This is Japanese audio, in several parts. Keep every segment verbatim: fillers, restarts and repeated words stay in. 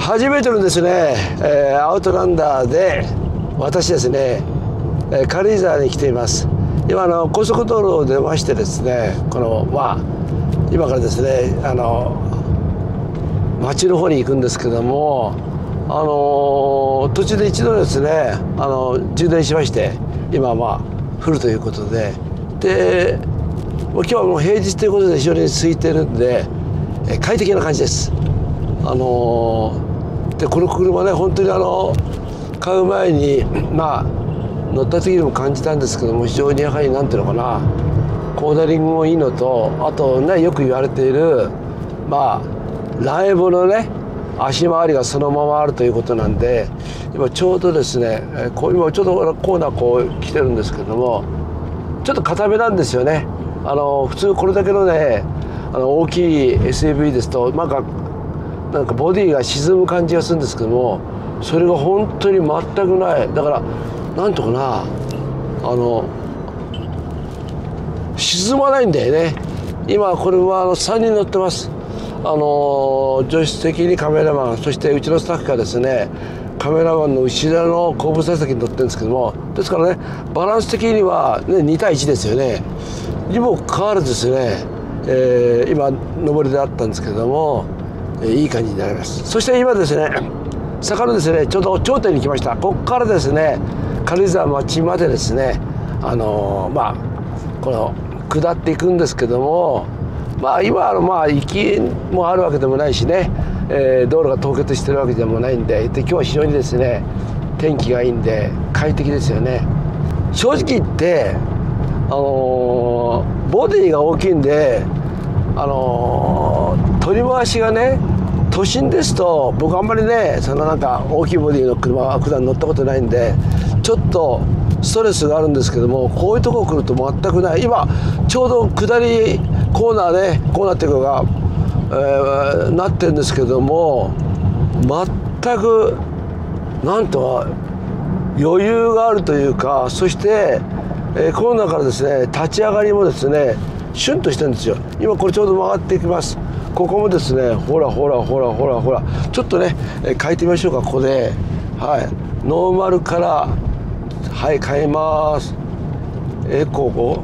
初めてのですね、えー、アウトランダーで私ですね、えー、軽井沢に来ています。今の高速道路を出ましてですね、このまあ今からですね、あの町の方に行くんですけども、あの途中で一度ですね、あの充電しまして、今はまあ降るということで、で今日はもう平日ということで非常に空いてるんで、え快適な感じです。あのでこの車ね、本当にあの買う前にまあ乗った時にも感じたんですけども、非常にやはりなんていうのかな、コーナリングもいいのと、あとね、よく言われているまあライブのね足回りがそのままあるということなんで、今ちょうどですね、こう今ちょうどコーナーこう来てるんですけども、ちょっと硬めなんですよね。あの普通これだけのね、あの大きい エスユーブイ ですとなんかなんかボディが沈む感じがするんですけども、それが本当に全くない。だからなんとかな、あの沈まないんだよね。今これはあのさんにん乗ってます。あの助手席にカメラマン、そしてうちのスタッフがですね、カメラマンの後ろの後部座席に乗ってるんですけども、ですからね、バランス的には、ね、に対いちですよね。にもかかわらずですね、えー、今上りであったんですけれども、えー、いい感じになります。そして今ですね、坂のですねちょうど頂点に来ました。ここからですね、軽井沢町までですね、あのー、まあこの下っていくんですけども、まあ今はまあ行きもあるわけでもないしね、えー、道路が凍結してるわけでもないんで、で今日は非常にですね天気がいいんで快適ですよね。正直言ってあのー、ボディが大きいんで、あのー、取り回しがね、都心ですと僕あんまりね、そのなんか大きいボディの車は普段乗ったことないんで、ちょっとストレスがあるんですけども、こういうとこ来ると全くない。今ちょうど下りコーナーね、コーナーっていうか、えー、なってるんですけども、全くなんと余裕があるというか、そして、えー、コーナーからですね立ち上がりもですねシュンとしてるんですよ。今これちょうど曲がっていきます。ここもですね、ほらほらほらほらほら、ちょっとね、えー、変えてみましょうか。ここで、はい、ノーマルからはい変えます。エコゴ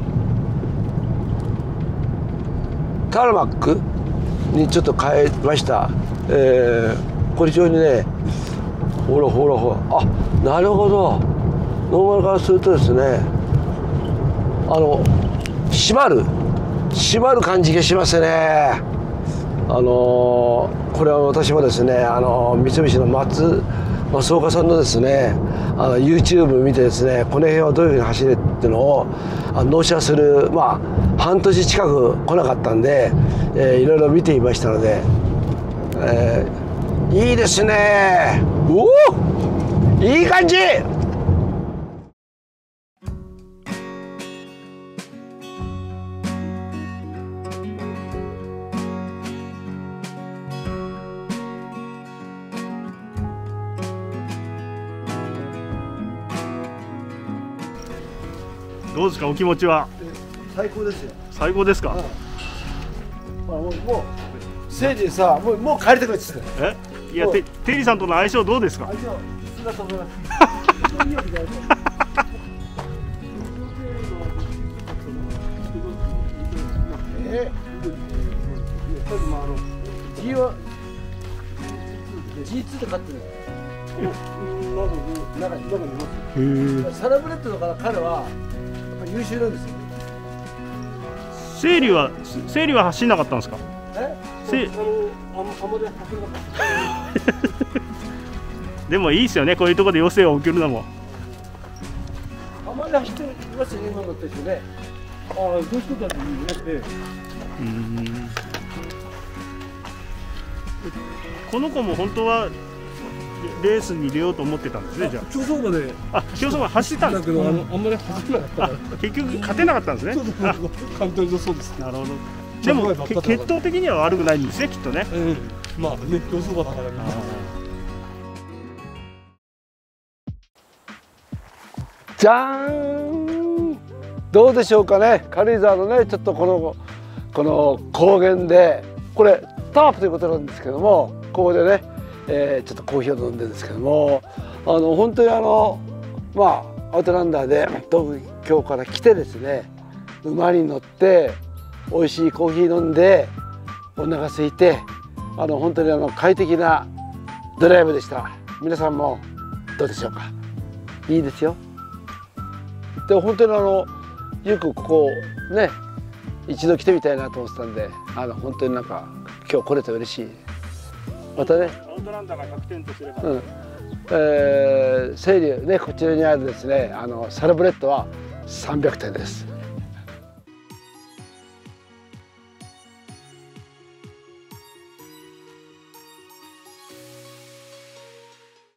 タルマックにちょっと変えました。えー、これ非常にね、ほらほらほら、あ、なるほど、ノーマルからするとですね、あの閉まる閉まる感じがしますね。あのー、これは私もですね、あのー、三菱の松増岡さんのですね、あの YouTube 見てですね、この辺はどういうふうに走れっていうのをあ納車する、まあ半年近く来なかったんで、えー、いろいろ見ていましたので、えー、いいですね。おお、いい感じ。 どうですか、お気持ちは。 最高ですよ。 最高ですか。 うん、まあ、もう、もう、せいじさ、もう、もう帰りたくなっちゃった。 え、いや、て、テリーさんとの相性どうですか。 相性、普通だと思います。えー、ちょっとまあ、あの、G は、ジーツー で買ってる。うん、中に、中にいます。サラブレッドだから彼はやっぱり優秀なんですよね。 整理は整理は走んなかったんですか。 え？ せあのあんまり走らなかった。 でもいいですよね、こういうところで余生を受けるのも。 あんまり走ってますよね、今のってですね。ああ、どうしてたんだろうね。 うん。この子も本当はレースに出ようと思ってたんですね。じゃあ競走馬で、 あ、競走馬走ってたんですけど、あのあんまり走らなかったから結局勝てなかったんですね。 簡単にそうです。 なるほど。でも血統的には悪くないんですね、きっとね。 うん、まあね、競走馬だからね。 じゃーん、どうでしょうかね。軽井沢のね、ちょっとこのこの高原で、これタープということなんですけども、ここでね、 えー、ちょっとコーヒーを飲んでるんですけども、あの本当にあのまあアウトランダーで東京から来てですね、馬に乗って美味しいコーヒー飲んでお腹空いて、あの本当にあの快適なドライブでした。皆さんもどうでしょうか。いいですよ。で本当にあのよくここね一度来てみたいなと思ってたんで、あの本当になんか今日来れて嬉しい。またねアウトランダーがひゃくてんとすれば、 うん、えー、清流ねこちらにあるですねあのサラブレッドはさんびゃくてんです。